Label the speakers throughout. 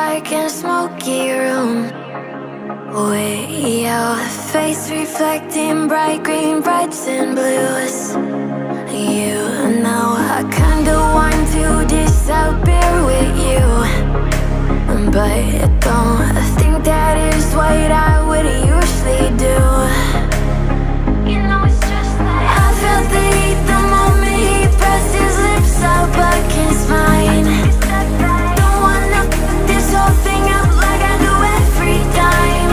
Speaker 1: dark and smoky room, with your face reflecting bright green, reds and blues. You know I kinda want to disappear with you, but don't think that is what I would usually do. You know it's just like I felt the heat the moment he pressed his lips up against mine. Don't wanna put this whole thing up like I do every time.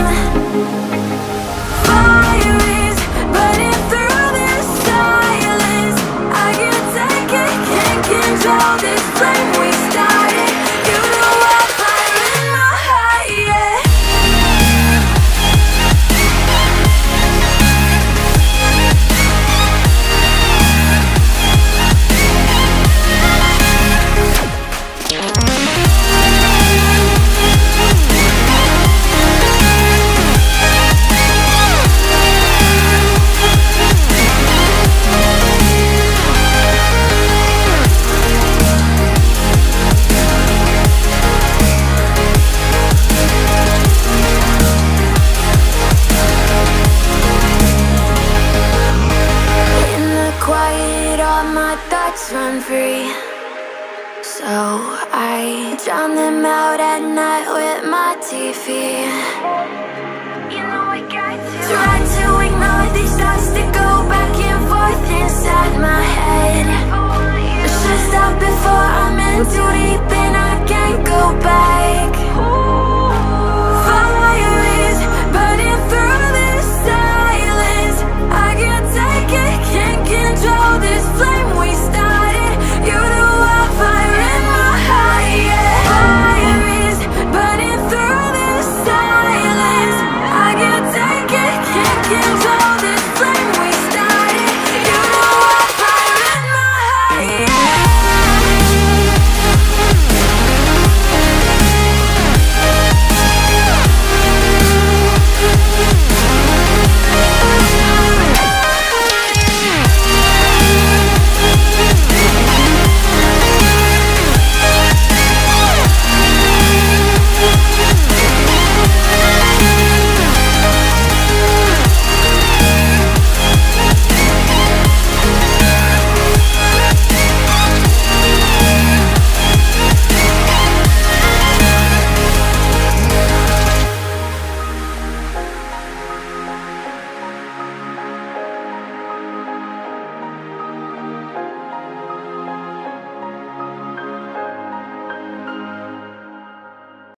Speaker 1: Fire is burning through this silence. I can't take it, can't control this flame we started. You know I'm fire in my heart, yeah. Run free, so I drown them out at night with my TV. You know I got to try to ignore these thoughts that go back and forth inside my head. I should stop before I'm into